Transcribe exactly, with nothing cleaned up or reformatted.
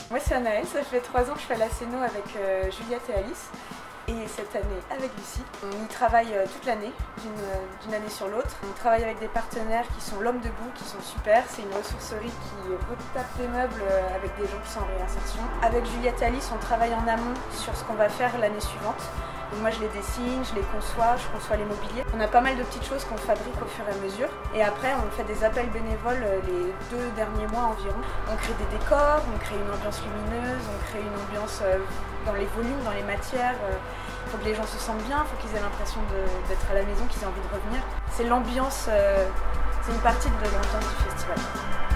Moi c'est Anaël, ça fait trois ans que je fais la scéno avec euh, Juliette et Alice. Et cette année avec Lucie. On y travaille euh, toute l'année, d'une année sur l'autre. On travaille avec des partenaires qui sont l'Homme Debout, qui sont super. C'est une ressourcerie qui retape les meubles euh, avec des gens qui sont en réinsertion. Avec Juliette et Alice, on travaille en amont sur ce qu'on va faire l'année suivante. Donc moi je les dessine, je les conçois, je conçois les mobiliers. On a pas mal de petites choses qu'on fabrique au fur et à mesure. Et après on fait des appels bénévoles les deux derniers mois environ. On crée des décors, on crée une ambiance lumineuse, on crée une ambiance dans les volumes, dans les matières. Il faut que les gens se sentent bien, il faut qu'ils aient l'impression d'être à la maison, qu'ils aient envie de revenir. C'est l'ambiance, euh, c'est une partie de l'ambiance du festival.